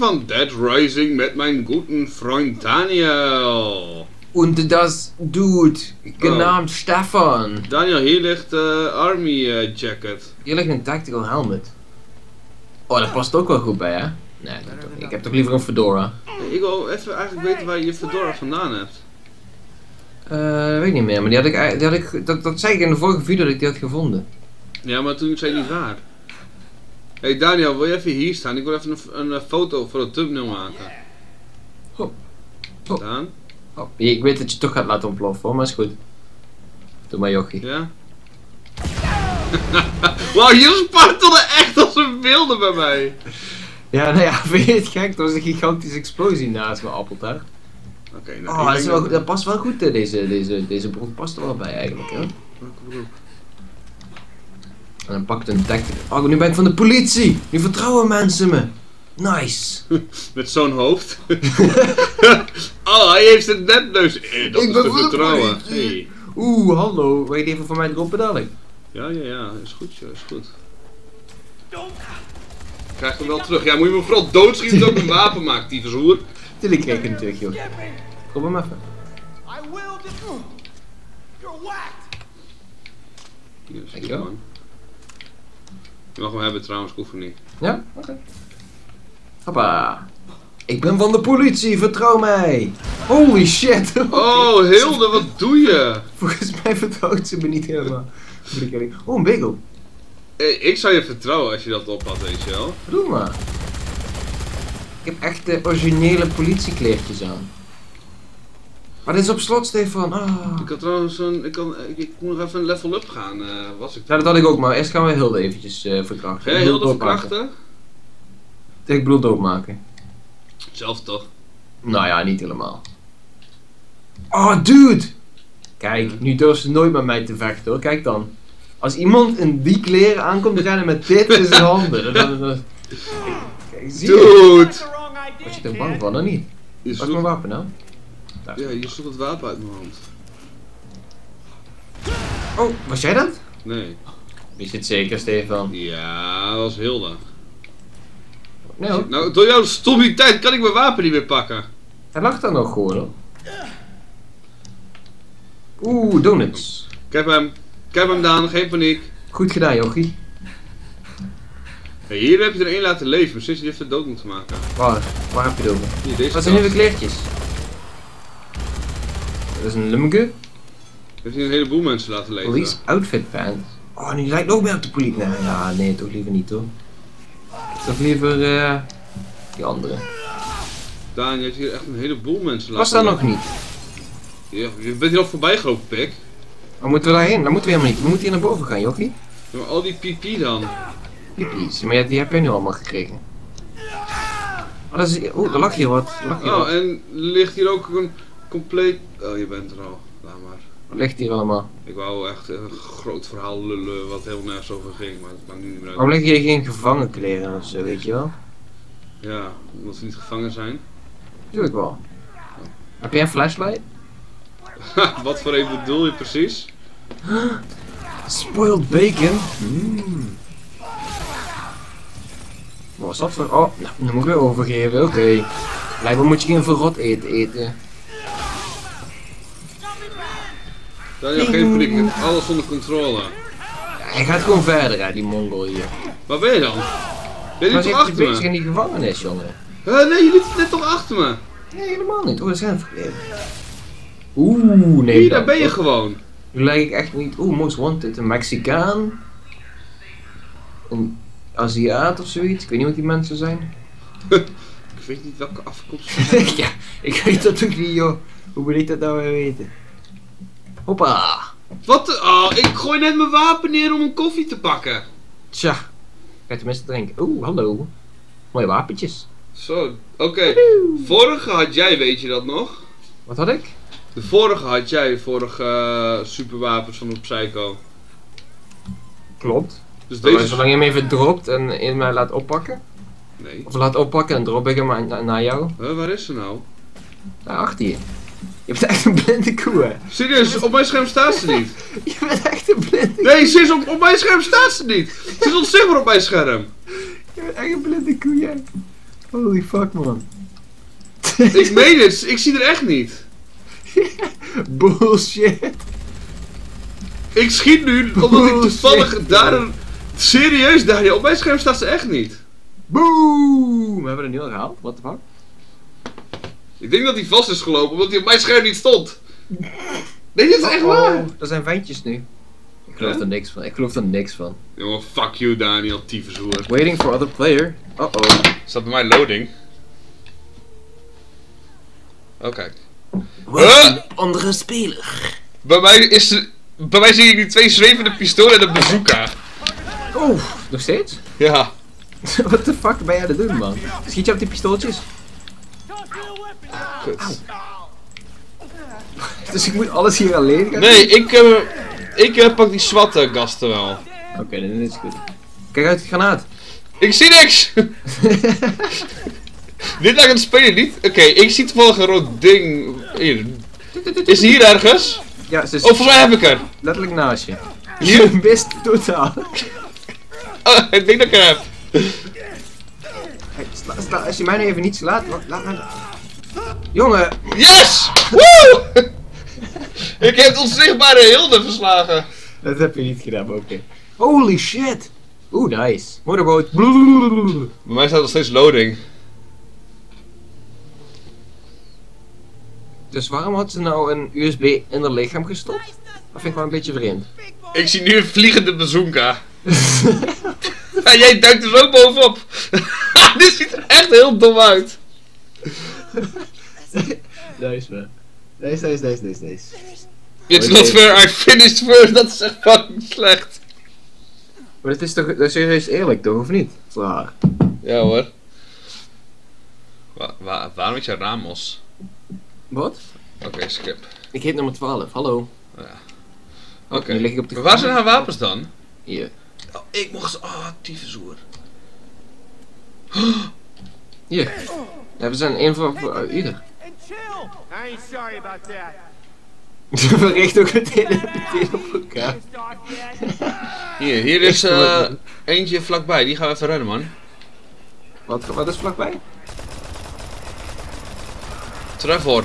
van Dead Rising met mijn guten Freund Daniel. Und das Dude, genaamd Stefan. Daniel, hier ligt Army jacket. Hier ligt een tactical helmet. Oh, dat past ook wel goed bij, hè? Nee, ik heb toch liever een fedora. Ik wil even eigenlijk weten waar je fedora vandaan hebt. Weet ik niet meer, maar dat zei ik in de vorige video dat ik die had gevonden. Ja, maar toen zei je niet waar. Hey Daniel, wil je even hier staan? Ik wil even een foto voor het thumbnail maken. Oh. Oh. Staan? Oh, ik weet dat je toch gaat laten ontploffen hoor, maar is goed. Doe maar jochie. Ja? Wauw, je spartelde echt als een wilde bij mij. Ja, nou ja, vind je het gek? Er was een gigantische explosie naast mijn appeltaart. Oké, nou, oh, dat past wel goed, deze broek past er wel bij eigenlijk, hè? En dan pakt een tactical. Oh, nu ben ik van de politie! Nu vertrouwen mensen me! Nice! Met zo'n hoofd. Oh, hij heeft een nepneus. Dat is te vertrouwen. Hey. Oeh, hallo. Wil je die even voor mij droppen dadelijk? Ja, is goed, is goed. Krijg hem wel terug. Ja, moet je me vooral doodschieten dat ik een wapen maak, die verzoer. Tuurlijk krijg ik hem terug, joh. Kom hem even. Yes, Dankjewel. Je mag hem hebben trouwens, ik hoef hem niet. Ja? Oké. Hoppa. Ik ben van de politie, vertrouw mij. Holy shit. Oh, Hilde, wat doe je? Volgens mij vertrouwt ze me niet helemaal. Oh, een bagel. Ik zou je vertrouwen als je dat op had, weet je wel. Doe maar. Ik heb echt de originele politiekleertjes aan. Maar dit is op slot, Stefan. Ah. Ik had trouwens ik moet nog even een level up gaan, was ik. Ja, dat had ik ook, maar eerst gaan we Hilde eventjes verkrachten. Ga je Hilde verkrachten? Ik bedoel doodmaken. Zelf toch? Nou ja, niet helemaal. Oh, dude! Kijk, nu durft ze nooit met mij te vechten hoor, kijk dan. Als iemand in die kleren aankomt rennen met dit in zijn handen, dan... Kijk, zie je? Dude! Was je er bang van, of niet? Wat is mijn wapen nou? Daar. Ja, je sloeg het wapen uit mijn hand. Oh, was jij dat? Nee. Wist je het zeker, Stefan? Ja, dat was Hilde. Nee hoor. Nou, door jouw stommiteit kan ik mijn wapen niet meer pakken. Hij lag daar nog gewoon hoor. Oeh, donuts. Ik heb hem Daan, geen paniek. Goed gedaan, jochie. Hey, hier heb je er één laten leven, maar sinds je even dood moeten maken. Waar heb je het over? Hier, deze Wat zijn nieuwe kleertjes? Dat is een lumke. Heeft hij een heleboel mensen laten leven. Police outfit pants. Oh, nu lijkt nog meer op de politie. Nee, ja, nee, toch liever niet hoor. Toch liever die andere. Daan, je hebt hier echt een heleboel mensen laten Was daar nog niet? Ja, je bent hier al voorbij gelopen, pik. Waar moeten we daarheen? Dat moeten we helemaal niet. We moeten hier naar boven gaan, jochie. Ja, maar al die pipi dan. Piepies, maar ja, die heb jij nu allemaal gekregen. Oh, dat is... Oeh, er lag hier wat. Oh, en ligt hier ook een compleet... Oh, je bent er al. Laat maar. Wat ligt hier allemaal? Ik wou echt een groot verhaal lullen wat heel nergens over ging, maar het maakt nu niet meer uit. Waarom liggen hier geen gevangenkleren of zo, weet je wel? Ja, omdat ze niet gevangen zijn. Tuurlijk wel. Heb jij een flashlight? Wat voor een bedoel je precies? Spoiled bacon? Wat is dat voor... Oh, nou, dan moet ik weer overgeven, oké. Blijkbaar moet je geen verrot eten. Daniel, geen paniek, ik heb alles onder controle. Ja, hij gaat gewoon verder, hè, die mongol hier. Waar ben je dan? Ben je Maar niet zit toch je achter bezig me? in die gevangenis, jongen? Nee, je liet net toch achter me? Nee, helemaal niet. Oh, dat zijn verkeerd. Oeh, nee. Hier, daar ben je gewoon. Nu lijk ik echt niet... Oeh, most wanted. Een Mexicaan. Een Aziat of zoiets. Ik weet niet wat die mensen zijn. Ik weet niet welke afkomst. Ja, ik weet dat ook niet, joh. Hoe moet ik dat nou weer weten? Hoppa. Wat? Oh, ik gooi net mijn wapen neer om een koffie te pakken. Tja. Ga tenminste drinken. Oeh, hallo. Mooie wapentjes. Zo, oké. Vorige had jij, weet je dat nog? Wat had ik? De vorige had jij, superwapens van de Psycho. Klopt. Dus Zolang deze... je hem even dropt en in mij laat oppakken. Nee. Of laat oppakken en drop ik hem naar jou. Waar is ze nou? Daar achter je. Je bent echt een blinde koe, hè. Serieus, op mijn scherm staat ze niet. Je bent echt een blinde koe. Nee, sinds op mijn scherm staat ze niet. Ze is onzichtbaar op mijn scherm. Je bent echt een blinde koe, jij. Holy fuck, man. Ik meen het, ik zie er echt niet. Bullshit. Ik schiet nu omdat ik toevallig daar een... Serieus, Daniel, op mijn scherm staat ze echt niet. Boom! We hebben er nu al gehaald, what the fuck? Ik denk dat hij vast is gelopen omdat hij op mijn scherm niet stond. Nee, dit is echt waar. Er zijn ventjes nu. Ik geloof er niks van. Ik geloof er niks van. Jongen, fuck you Daniel, tyfushoer. Waiting for other player. Staat bij mij loading. Oh, kijk. Andere speler. Bij mij zie ik die 2 zwevende pistolen en een bazooka. Oh, nog steeds? Ja. What the fuck ben jij aan het doen, man? Schiet je op die pistooltjes? Kut. Dus ik moet alles hier alleen gaan? Nee, ik pak die SWAT-gasten wel. Oké, dan is het goed. Kijk uit, granaat. Ik zie niks! Dit lijkt een speler niet. Oké, ik zie toevallig een rood ding. Hier. Is hij hier ergens? Ja, ze is Oh, volgens mij heb ik er. letterlijk naast je. Hier? Je mist totaal. Oh, ik denk dat ik er heb. Hey, als je mij nou even niet slaat, laat me... Jongen! Yes! Woe! Ik heb de onzichtbare Hilde verslagen. Dat heb je niet gedaan, maar oké. Holy shit! Oeh, nice. Motorboot. Bij mij staat nog steeds loading. Dus waarom had ze nou een USB in haar lichaam gestopt? Dat vind ik wel een beetje vreemd. Ik zie nu een vliegende bazooka. En jij duikt er zo bovenop. Dit ziet er echt heel dom uit. Nice man. Nice. It's not fair, I finished first. Dat is echt fucking slecht. Maar dat is toch, dat is serieus eerlijk toch, of niet? Voor haar. Ja hoor. Waarom weet je Ramos? Wat? Oké, skip. Ik heet nummer 12, hallo. Ja. Nu Oké. lig ik op de Maar waar zijn haar wapens dan? Hier. Oh, ik mocht ze... Oh, tyfushoer. Hier. Ja, we zijn één voor ieder. And chill. I ain't sorry about that. We richten ook meteen op elkaar. Pissed off yet? Hier is eentje vlakbij. Die gaan we even redden, man. Wat is vlakbij? Trevor.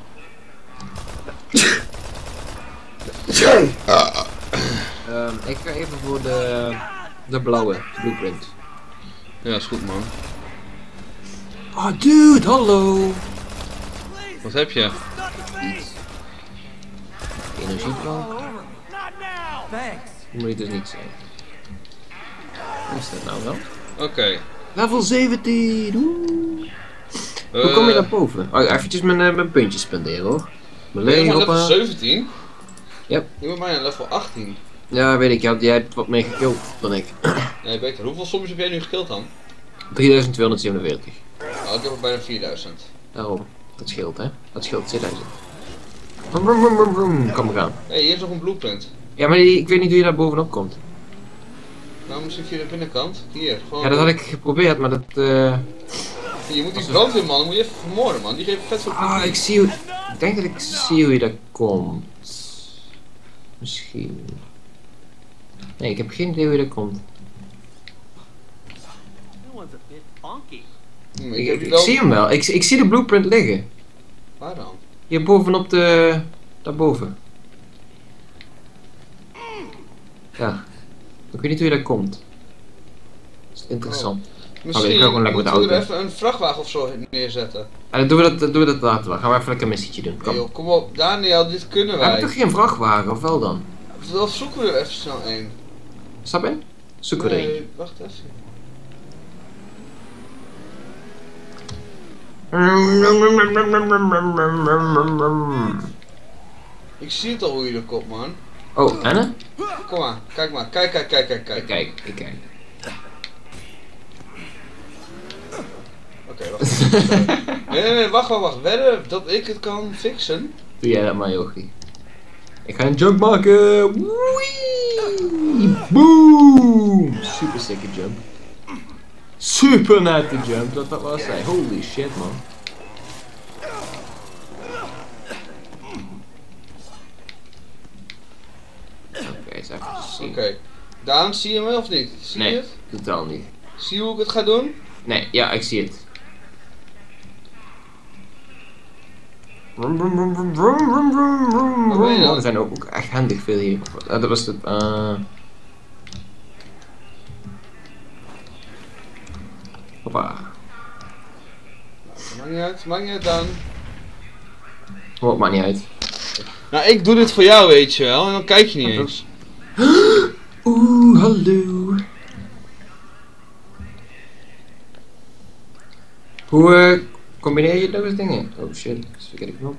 Ik ga even voor de blauwe blueprint. Ja, is goed, man. Oh dude, hallo! Wat heb je? Energieplank. Not now. Thanks. Moet je dus niet zijn. Wat is dat nou wel? Oké. Level 17! Oeh. Hoe kom je naar boven? Oh, eventjes mijn puntjes spenderen hoor. Mijn Ben je leger maar level op. 17? Yep. Je bent bijna level 18. Ja, weet ik. Jij hebt wat meer gekild dan ik. Nee, beter. Hoeveel sommetjes heb jij nu gekild dan? 3247. Oh, ik heb er bijna 4000. Daarom. Dat scheelt hè. Dat scheelt 2000. Kom maar gaan. Hé, hier is nog een blueprint. Ja, maar ik weet niet hoe je daar bovenop komt. Nou, misschien via de binnenkant. Hier, gewoon. Ja, dat had ik geprobeerd, maar dat... Je moet die brandweerman, dan moet je even vermoorden, man. Die geeft vet veel Ah, ik zie hoe... Ik denk dat ik zie hoe je daar komt. Misschien... Nee, ik heb geen idee hoe je daar komt. That one's a bit funky. Ik Ik, heb die ik wel... zie hem wel. Ik zie de blueprint liggen. Waar dan? Hier bovenop de... Daarboven. Ja. Ik weet niet hoe je daar komt. Dat is interessant. Misschien ik ga gewoon lekker met de moeten we er auto. even een vrachtwagen of zo neerzetten. En dan doen we dat later wel. Gaan we even lekker een missietje doen. Hey, Kom. joh, kom op, Daniel, dit kunnen We wij. hebben toch geen vrachtwagen, of wel dan? Dan zoeken we er even snel een. Snap je? Zoeken we er eentje. Nee, wacht even. Ik zie het al hoe je er komt, man. Oh, Anne? Kom maar, kijk maar. Kijk. Ik kijk. Oké, wacht. Nee, wacht. Wedden dat ik het kan fixen? Doe jij dat maar, Jochie. Ik ga een jump maken. Wee! Boom! Super sicke jump. Super nette jump, dat was hij. Holy shit, man. Oké, eens even zien. Oké. Daan, zie je me of niet? Zie je Nee, het? totaal niet. Zie je hoe ik het ga doen? Nee, ja, ik zie het. Brum, brum, brum, brum, brum, brum, brum, brum, Wat ben je brum. dan? Er zijn ook echt handig veel hier. Dat was het. Hoppa. Maakt niet uit dan. Oh, maakt niet uit. Nou, ik doe dit voor jou, weet je wel, en dan kijk je niet eens. Oeh, hallo. Hoe combineer je those dingen? Oh shit, verkeerde knop.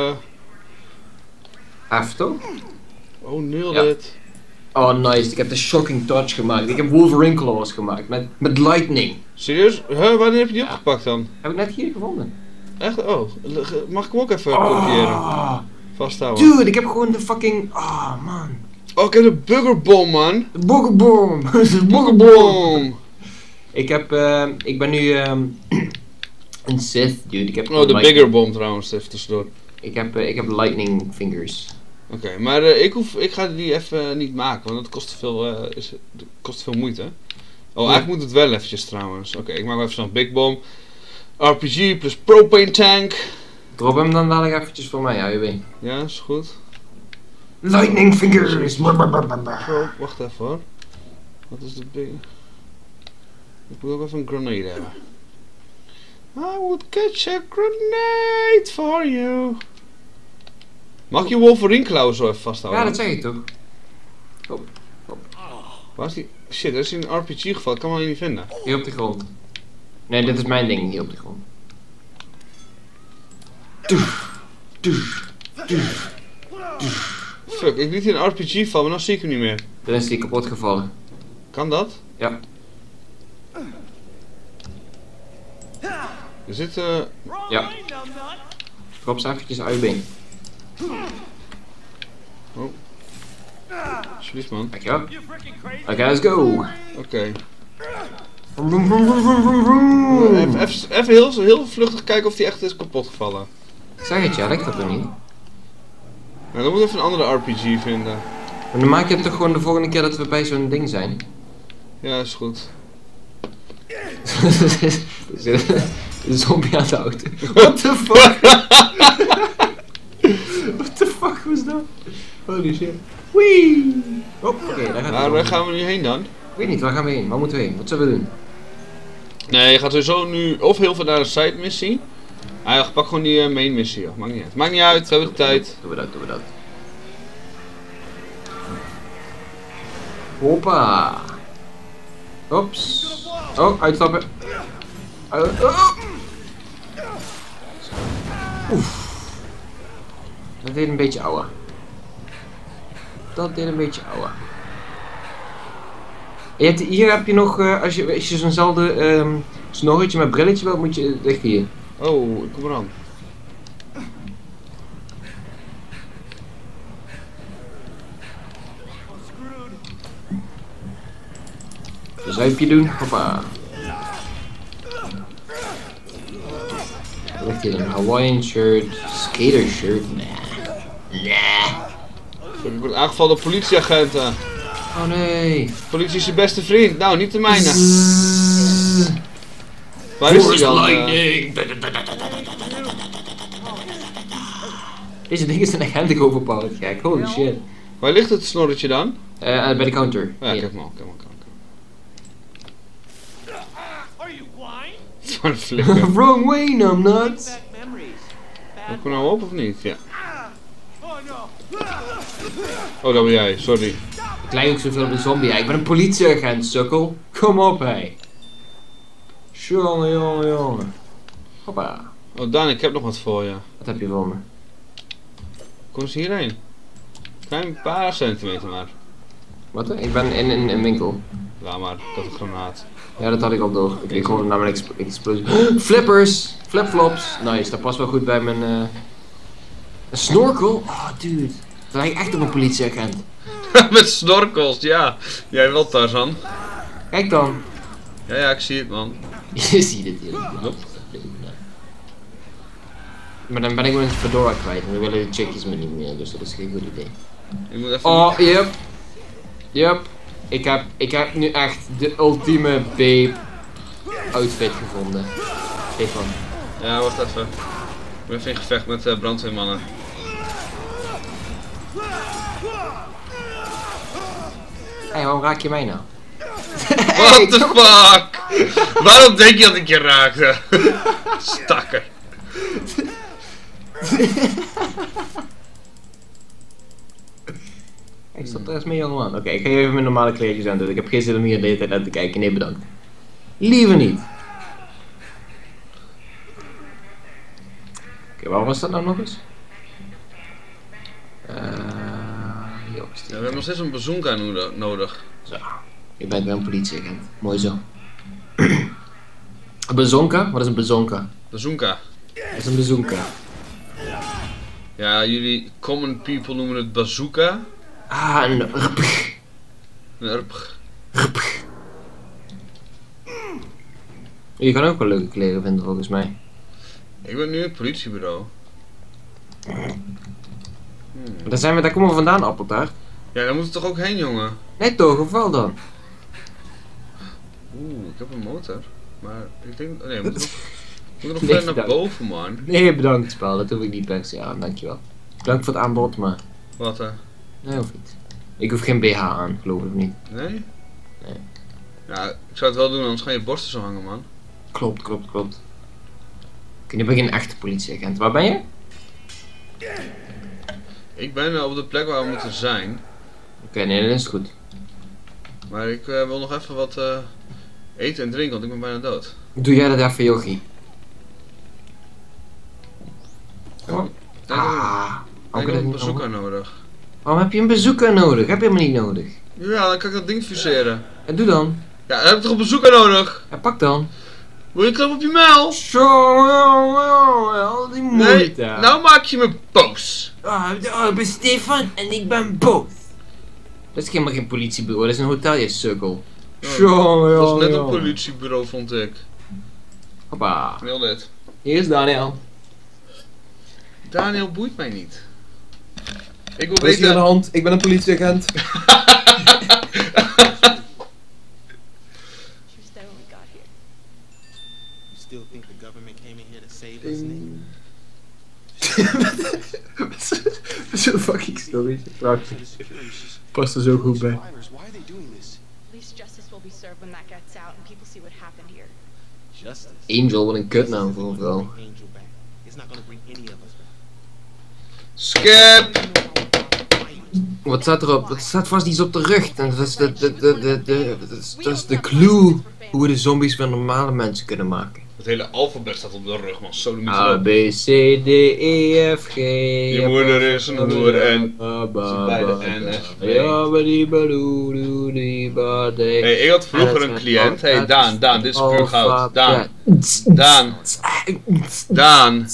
After? Oh, nul Ja. dit. Oh nice, ik heb de Shocking Touch gemaakt. Ik heb Wolverine Claws gemaakt met lightning. Serieus? Wanneer heb je die opgepakt dan? Heb ik net hier gevonden. Echt? Oh, mag ik hem ook even kopiëren? Oh, Vasthouden. dude, ik heb gewoon de fucking... Oh man. Oh, ik heb de buggerbom, man. De boggerbom. De Buggerbom. Ik ben nu een Sith, dude. Ik heb Oh, de biggerbom trouwens, even tussendoor. Ik heb lightning fingers. Oké, maar ik ga die even niet maken, want dat kost te veel, kost te veel moeite. Oh, eigenlijk moet het wel eventjes trouwens. Oké, ik maak wel even zo'n big bomb. RPG plus propane tank. Drop hem dan dadelijk eventjes voor mij, AUB. Ja, is goed. Lightning fingers! Zo, wacht even hoor. Wat is de big... Ik moet ook even een grenade hebben. I would catch a grenade for you. Mag ik je Wolverine klauw zo even vasthouden? Ja, dat zeg ik toch. Waar is die? Shit, dat is in een RPG geval. Ik kan hem hier niet vinden. Hier op de grond. Nee, dit is mijn ding, hier op de grond. Fuck, ik liet in een RPG vallen, maar dan zie ik hem niet meer. Dan is die kapot gevallen. Kan dat? Ja. Er zit Ja. Drop ze eventjes AUB. alsjeblieft man. Dankjewel. You freaking crazy? Oké, let's go. Oké. Vroom, vroom, vroom, vroom, vroom, vroom. Even heel vluchtig kijken of die echt is kapot gevallen. Ik zeg het, ja, lijkt dat er niet. Nou, dan moet ik even een andere RPG vinden. Maar dan maak je het toch gewoon de volgende keer dat we bij zo'n ding zijn. Ja, is goed. Er zit een zombie aan de auto. What the fuck? What the fuck was dat? Holy shit. Wee! Oh, oké, daar gaat Waar het. gaan we nu heen dan? Ik weet niet, waar gaan we heen? Waar moeten we heen? Wat zullen we doen? Nee, je gaat sowieso nu of heel veel naar de side missie. Ah ja, pak gewoon die main missie. Joh. Maakt niet uit. Maakt niet uit, we hebben de tijd. Doen we dat. Hoppa! Ops. Oh, uitstappen. Oef. Dat deed een beetje ouwe. Hier heb je nog, als je zo'nzelfde snorretje met brilletje wilt, moet je liggen hier. Oh, ik kom eraan. Een zuipje doen, hoppa. Er ligt hier een Hawaiian shirt, skater shirt, Ik word aangevallen door politieagenten. Oh nee. Politie is je beste vriend. Nou, niet de mijne. Waar is die dan? Deze dingen zijn echt handig overpowered, gek. Holy shit. Waar ligt het snorretje dan? Bij de counter. Ja, Hier. kijk maar. Are you blind? Het is maar een flikker. Wrong way, numbnuts. Back memories. Moet ik er nou op of niet? Ja. Oh no. Oh, dat ben jij. Sorry. Ik lijk ook zoveel op een zombie. Ja, ik ben een politieagent, sukkel. Kom op, hé. Jongen. Hoppa. Oh, Daan, ik heb nog wat voor je. Wat heb je voor me? Kom eens hierheen. Klein paar centimeter maar. Wat? Ik ben in een winkel. Laat maar, dat is een granaat. Ja, dat had ik al door. Ik hoorde namelijk explosie. Flippers! Flipflops! Nice, dat past wel goed bij mijn... Een snorkel? Oh, dude. Dat lijkt echt op een politieagent. Met snorkels, ja. Jij wilt Tarzan. Kijk dan. Ja, ik zie het, man. Je ziet het hier. Maar dan ben ik mijn fedora kwijt. En dan willen de chickies me niet meer. Dus dat is geen goed idee. Ik moet even... Oh, yep. Ik heb nu echt de ultieme babe outfit gevonden. Kijk van. Ja, wacht even. Ik ben even in gevecht met brandweermannen. Hé, waarom raak je mij nou? What the fuck? Waarom denk je dat ik je raakte? Stakker. Ik stop er eens mee, jongeman. Oké, ik ga even mijn normale kleedjes aan doen. Ik heb geen zin om hier de hele tijd naar te kijken. Nee, bedankt. Liever niet. Oké, waar was dat nou nog eens? Hier was Ja, die. we hebben nog steeds een bazooka nodig. Zo. Je bent wel een politieagent. Mooi zo. Een bazonka? Wat is een bazonka? Bazooka. Wat is een bazonka? Ja, jullie common people noemen het bazooka. Ah, een Een urpg. Je kan ook wel leuke kleren vinden volgens mij. Ik ben nu in het politiebureau. Daar komen we vandaan, Appeltaart. Ja, daar moet het toch ook heen, jongen? Nee toch, of wel dan? Oeh, ik heb een motor. Maar ik denk... Oh nee, we moeten nog Nee, verder naar dank. boven, man. Nee, bedankt spel, dat hoef ik niet per se aan, dankjewel. Bedankt voor het aanbod, maar... Wat, Nee, hoeft niet. Ik hoef geen BH aan, geloof ik niet. Nee? Nee. Ja, ik zou het wel doen, anders gaan je borsten zo hangen, man. Klopt. Oké, nu ben ik een echte politieagent. Waar ben je? Ik ben op de plek waar we moeten zijn. Oké, nee, dat is goed. Maar ik wil nog even wat eten en drinken, want ik ben bijna dood. Doe jij dat even, Yogi? Oh. Ik denk dat Waarom ik kan heb dat een niet bezoeker allemaal? nodig. Waarom heb je een bezoeker nodig? Heb je hem niet nodig? Ja, dan kan ik dat ding fuseren. Ja, doe dan. Ja, dan heb ik toch een bezoeker nodig? Ja, pak dan. Wil je klap op je muil? Zo, die Nee, moeite. nou maak je me boos. Ik ben Stefan en ik ben boos. Dat is helemaal geen politiebureau, dat is een hotel, je sukkel. Zo, Dat was net een politiebureau, vond ik. Hoppa. Heel dit. Hier is Daniel. Daniel boeit mij niet. Ik wil Wat is hier aan de weten... hand? Ik ben een politieagent. She was dead when we got here. You still think the government came in here to save us, nigga? Zo'n fucking story. Prachtig. To the security, she's Past er zo goed bij. survivors. Why are they doing this? At least justice will be served when that gets out and people see what happened here. Justice. Angel, wat een kutnaam voor een vrouw. Bring Angel back. It's not gonna bring any of us back. Skip! Wat staat erop? Dat staat vast iets op de rug. En dat is dat is de clue hoe we de zombies van normale mensen kunnen maken. Het hele alfabet staat op de rug, man. Zo de A, B, C, D, E, F, G. Je moeder is een hoer en... bij de NSB. Hey, ik had vroeger een cliënt. Hey, Daan, dit is puur goud. Daan. Daan.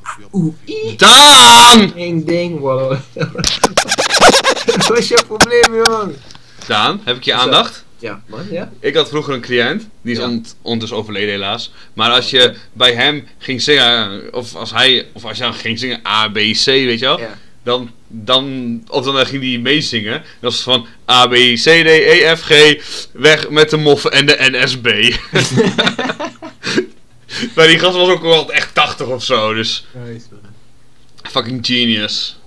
Ding, ding, wow. Wat is jouw probleem, jongen? Daan, heb ik je aandacht? Ja, man, ja. Ik had vroeger een cliënt, die is Ja. ondertussen overleden helaas. Maar als je bij hem ging zingen, of als je ging zingen A, B, C, weet je wel. Ja. Dan ging hij meezingen. Dat was van A, B, C, D, E, F, G, weg met de moffen en de NSB. Maar die gast was ook wel echt 80 of zo, dus fucking genius.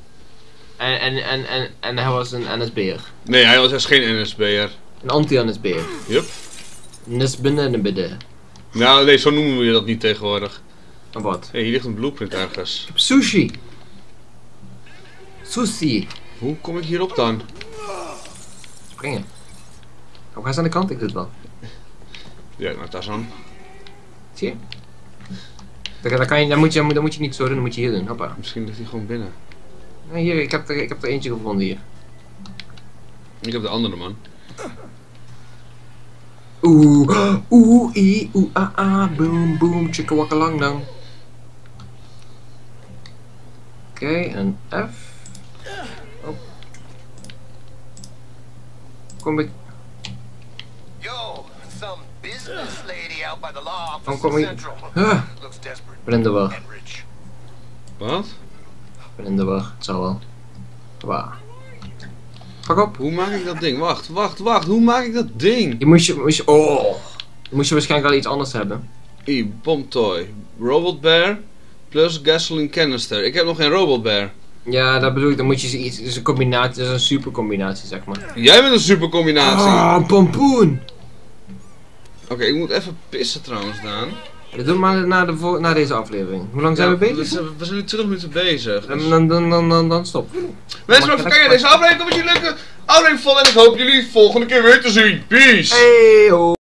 En hij was een NSB'er. Nee, hij was geen NSB'er. Een anti-NSB'er. Yup. NSB'er. Nou, nee, zo noemen we je dat niet tegenwoordig. En wat? Hey, hier ligt een blueprint ergens. Sushi. Sushi. Hoe kom ik hierop dan? Springen. Oh, ga eens aan de kant, ik doe het wel. Ja, nou, Tarzan. Zie je? Dan moet je niet zo doen, dan moet je hier doen. Hoppa. Misschien ligt hij gewoon binnen. Nee, hier, ik heb er eentje gevonden hier. Ik heb de andere, man. Boom, boom, chicka wakka lang dan. Oké, een F. Oh. Kom ik. Yo, some business lady out by the law office Oh, kom in ik. Central. Looks desperate Ben in de war. and rich. Wat? Ben in de war, het zal wel. Waar. Pak op. Hoe maak ik dat ding? Wacht. Hoe maak ik dat ding? Je moest je waarschijnlijk al iets anders hebben. Bombtoy. Robot Bear. Plus gasoline canister. Ik heb nog geen robot bear. Ja, dat bedoel ik. Dan moet je iets... Het is een combinatie, dat is een super combinatie, zeg maar. Jij bent een super combinatie. Ah, pompoen! Oké, ik moet even pissen trouwens, Daan. Dat doen we maar na deze aflevering. Hoe lang zijn we bezig? We zijn nu 20 minuten bezig. Dus... Dan stop. Mensen, maar even kijken. Deze aflevering komt met jullie leuke aflevering vol. En ik hoop jullie volgende keer weer te zien. Peace! Hey, ho.